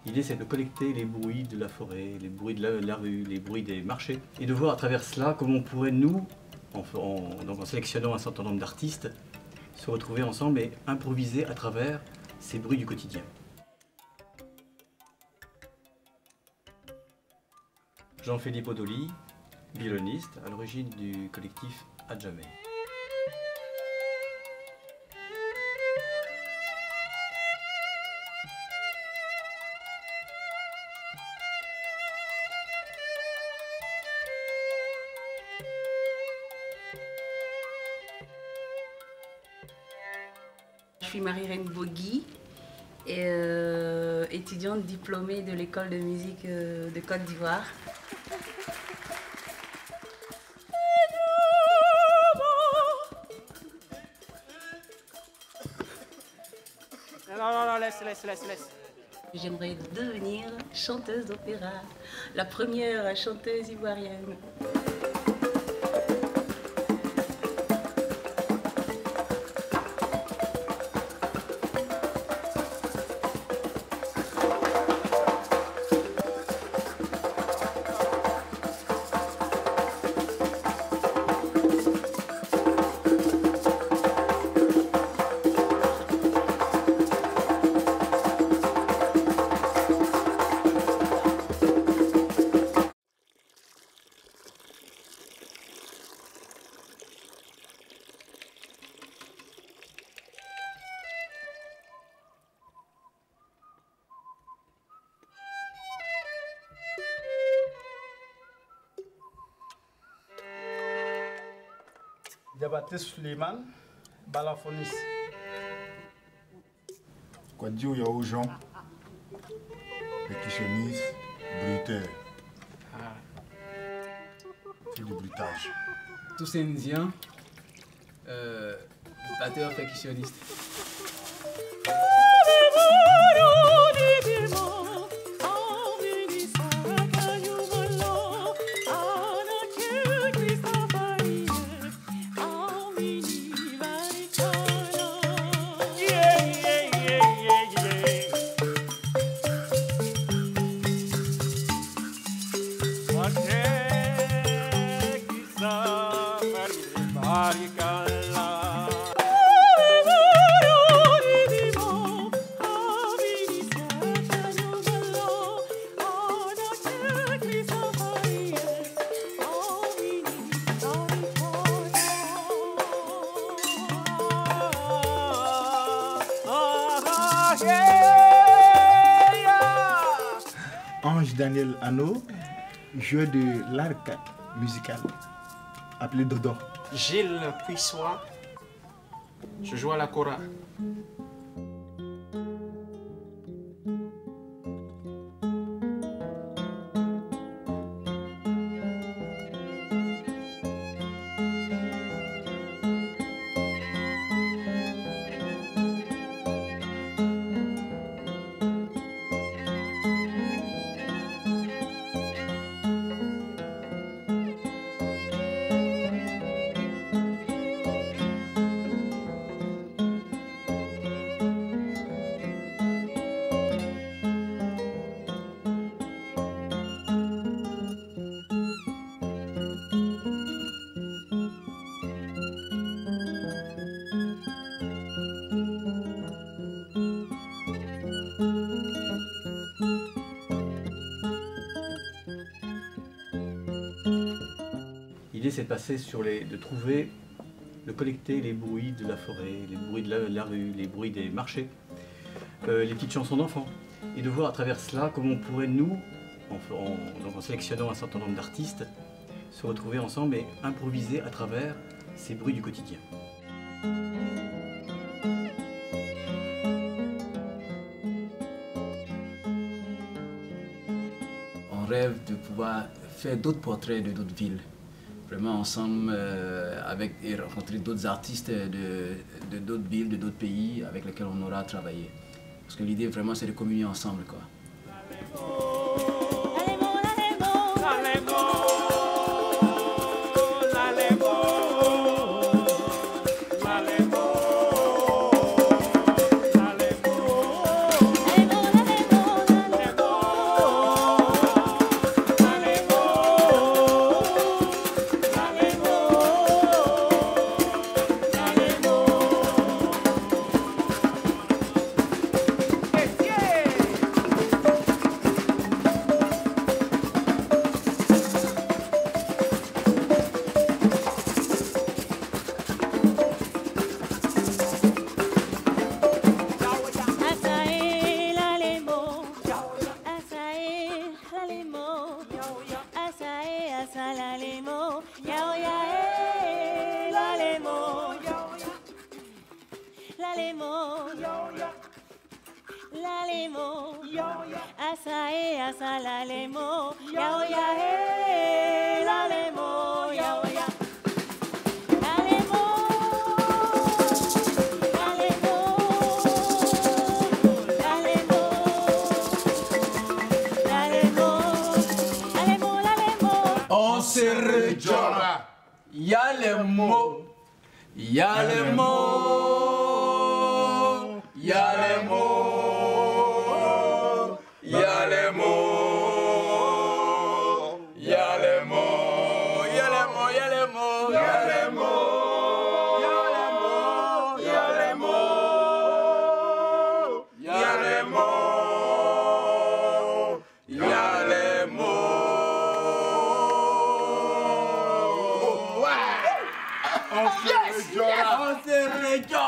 L'idée, c'est de collecter les bruits de la forêt, les bruits de la rue, les bruits des marchés, et de voir à travers cela comment on pourrait, nous, en sélectionnant un certain nombre d'artistes, se retrouver ensemble et improviser à travers ces bruits du quotidien. Jean-Philippe Odoli, violoniste, à l'origine du collectif Adjamé. Je suis Marie-Reine Bougui, étudiante diplômée de l'école de musique de Côte d'Ivoire. Non, laisse. J'aimerais devenir chanteuse d'opéra, la première chanteuse ivoirienne. Diabaté Suleiman, balafoniste. Kwadjo Yaoujon, percussionniste, bruiteur. C'est du bruitage. Toussaint Ndian, batteur percussionniste. Ange Daniel Hano, joueur de l'arc musical, appelé Dodo. Gilles Puissois, je joue à la kora. L'idée, c'est de passer de trouver, de collecter les bruits de la forêt, les bruits de la rue, les bruits des marchés, les petites chansons d'enfants, et de voir à travers cela comment on pourrait, nous, en sélectionnant un certain nombre d'artistes, se retrouver ensemble et improviser à travers ces bruits du quotidien. On rêve de pouvoir faire d'autres portraits de d'autres villes. Vraiment ensemble et rencontrer d'autres artistes de d'autres villes, de d'autres pays avec lesquels on aura travaillé. Parce que l'idée vraiment c'est de communier ensemble, quoi. les mots, la les mots, asa e asa la les mots, ya ya e la les mots, ya ya. On se rejoint. Il y a les mots. Il y a les mots. Il y a les mots. Il y a les mots. Il y a les mots. Il y a les mots. Il y a les mots. Il y a les mots. Il y a les mots. Il y a les mots. Il y a les mots. On se rejoint.